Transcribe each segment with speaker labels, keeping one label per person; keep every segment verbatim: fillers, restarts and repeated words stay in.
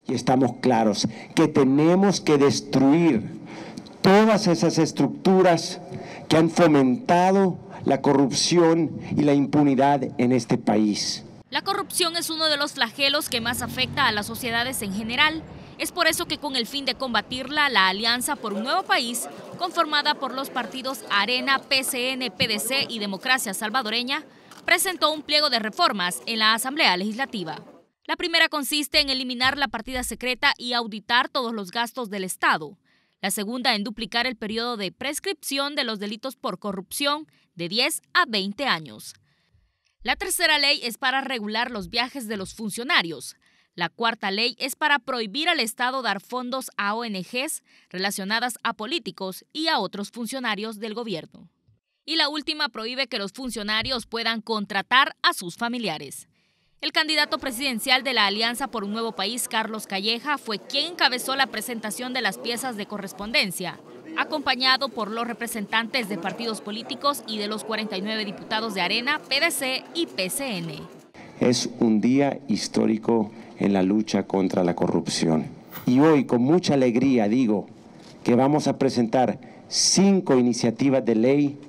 Speaker 1: Y estamos claros que tenemos que destruir todas esas estructuras que han fomentado la corrupción y la impunidad en este país.
Speaker 2: La corrupción es uno de los flagelos que más afecta a las sociedades en general. Es por eso que con el fin de combatirla, la Alianza por un Nuevo País, conformada por los partidos Arena, P C N, P D C y Democracia Salvadoreña, presentó un pliego de reformas en la Asamblea Legislativa. La primera consiste en eliminar la partida secreta y auditar todos los gastos del Estado. La segunda en duplicar el periodo de prescripción de los delitos por corrupción de diez a veinte años. La tercera ley es para regular los viajes de los funcionarios. La cuarta ley es para prohibir al Estado dar fondos a O N Ges relacionadas a políticos y a otros funcionarios del gobierno. Y la última prohíbe que los funcionarios puedan contratar a sus familiares. El candidato presidencial de la Alianza por un Nuevo País, Carlos Calleja, fue quien encabezó la presentación de las piezas de correspondencia, acompañado por los representantes de partidos políticos y de los cuarenta y nueve diputados de Arena, P D C y P C N.
Speaker 1: Es un día histórico en la lucha contra la corrupción. Y hoy, con mucha alegría, digo que vamos a presentar cinco iniciativas de ley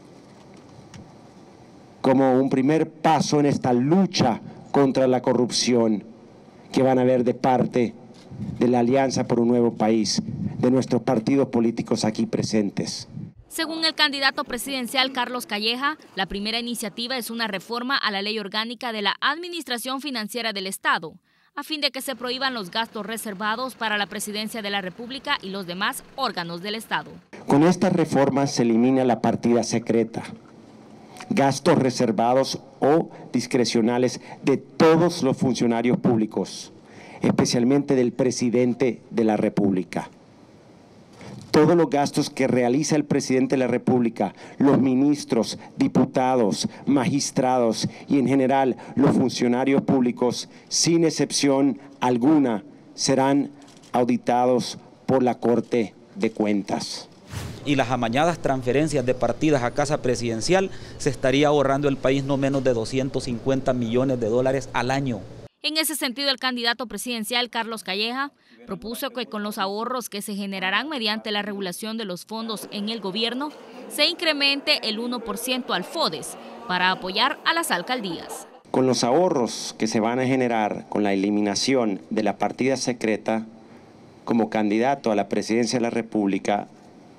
Speaker 1: como un primer paso en esta lucha contra la corrupción que van a ver de parte de la Alianza por un Nuevo País, de nuestros partidos políticos aquí presentes.
Speaker 2: Según el candidato presidencial Carlos Calleja, la primera iniciativa es una reforma a la Ley Orgánica de la Administración Financiera del Estado, a fin de que se prohíban los gastos reservados para la Presidencia de la República y los demás órganos del Estado.
Speaker 1: Con esta reforma se elimina la partida secreta, gastos reservados o discrecionales de todos los funcionarios públicos, especialmente del presidente de la República. Todos los gastos que realiza el presidente de la República, los ministros, diputados, magistrados y en general los funcionarios públicos, sin excepción alguna, serán auditados por la Corte de Cuentas.
Speaker 3: Y las amañadas transferencias de partidas a Casa Presidencial, se estaría ahorrando el país no menos de doscientos cincuenta millones de dólares al año.
Speaker 2: En ese sentido, el candidato presidencial Carlos Calleja propuso que con los ahorros que se generarán mediante la regulación de los fondos en el gobierno, se incremente el uno por ciento al FODES para apoyar a las alcaldías.
Speaker 1: Con los ahorros que se van a generar con la eliminación de la partida secreta, como candidato a la presidencia de la República,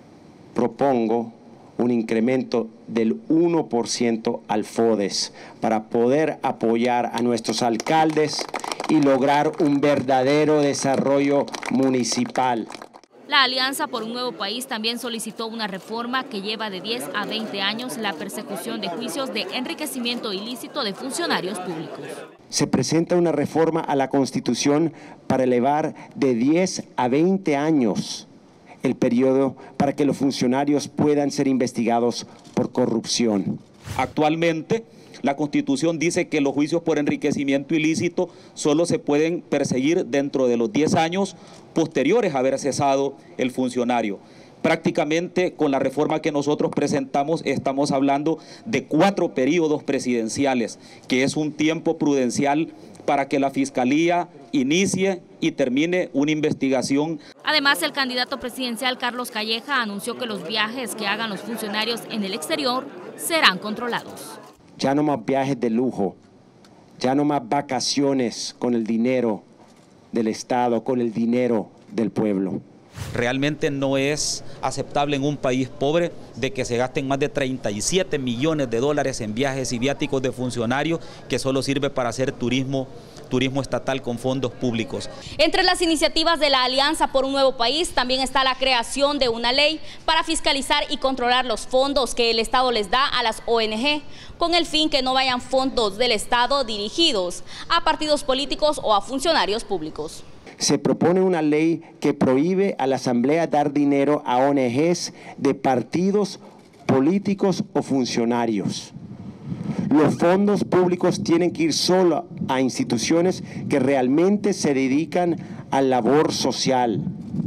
Speaker 1: propongo un incremento del uno por ciento al FODES para poder apoyar a nuestros alcaldes y lograr un verdadero desarrollo municipal.
Speaker 2: La Alianza por un Nuevo País también solicitó una reforma que lleva de diez a veinte años la persecución de juicios de enriquecimiento ilícito de funcionarios públicos.
Speaker 1: Se presenta una reforma a la Constitución para elevar de diez a veinte años el periodo para que los funcionarios puedan ser investigados por corrupción.
Speaker 3: Actualmente, la Constitución dice que los juicios por enriquecimiento ilícito solo se pueden perseguir dentro de los diez años posteriores a haber cesado el funcionario. Prácticamente con la reforma que nosotros presentamos estamos hablando de cuatro periodos presidenciales, que es un tiempo prudencial para que la Fiscalía inicie y termine una investigación.
Speaker 2: Además, el candidato presidencial Carlos Calleja anunció que los viajes que hagan los funcionarios en el exterior serán controlados.
Speaker 1: Ya no más viajes de lujo, ya no más vacaciones con el dinero del Estado, con el dinero del pueblo.
Speaker 3: Realmente no es aceptable en un país pobre de que se gasten más de treinta y siete millones de dólares en viajes y viáticos de funcionarios que solo sirve para hacer turismo, turismo estatal con fondos públicos.
Speaker 2: Entre las iniciativas de la Alianza por un Nuevo País también está la creación de una ley para fiscalizar y controlar los fondos que el Estado les da a las O N Ge, con el fin que no vayan fondos del Estado dirigidos a partidos políticos o a funcionarios públicos.
Speaker 1: Se propone una ley que prohíbe a la Asamblea dar dinero a O N Ges de partidos políticos o funcionarios. Los fondos públicos tienen que ir solo a instituciones que realmente se dedican a labor social.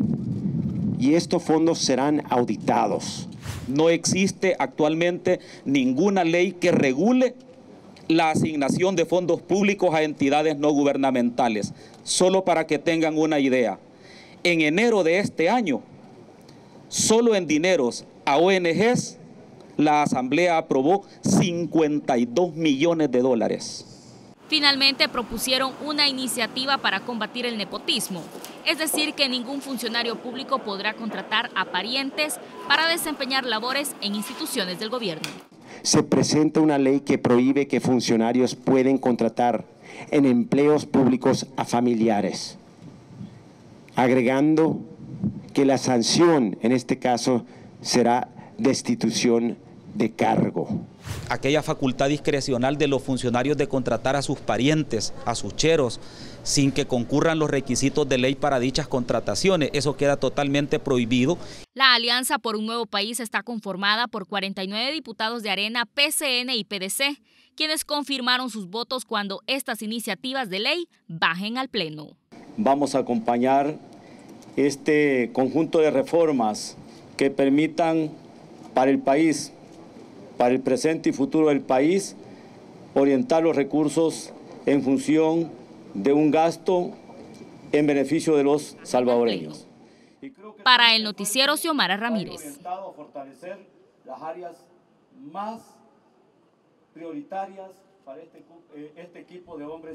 Speaker 1: Y estos fondos serán auditados.
Speaker 3: No existe actualmente ninguna ley que regule la asignación de fondos públicos a entidades no gubernamentales. Solo para que tengan una idea, en enero de este año, solo en dineros a O N Ges, la Asamblea aprobó cincuenta y dos millones de dólares.
Speaker 2: Finalmente propusieron una iniciativa para combatir el nepotismo, es decir, que ningún funcionario público podrá contratar a parientes para desempeñar labores en instituciones del gobierno.
Speaker 1: Se presenta una ley que prohíbe que funcionarios pueden contratar en empleos públicos a familiares, agregando que la sanción en este caso será destitución de cargo.
Speaker 3: Aquella facultad discrecional de los funcionarios de contratar a sus parientes, a sus cheros, sin que concurran los requisitos de ley para dichas contrataciones, eso queda totalmente prohibido.
Speaker 2: La Alianza por un Nuevo País está conformada por cuarenta y nueve diputados de Arena, P C N y P D C, quienes confirmaron sus votos cuando estas iniciativas de ley bajen al Pleno.
Speaker 4: Vamos a acompañar este conjunto de reformas que permitan para el país, para el presente y futuro del país, orientar los recursos en función de un gasto en beneficio de los salvadoreños.
Speaker 2: Para el noticiero, Xiomara Ramírez.
Speaker 4: Orientado a fortalecer las áreas más prioritarias para este, este equipo de hombres.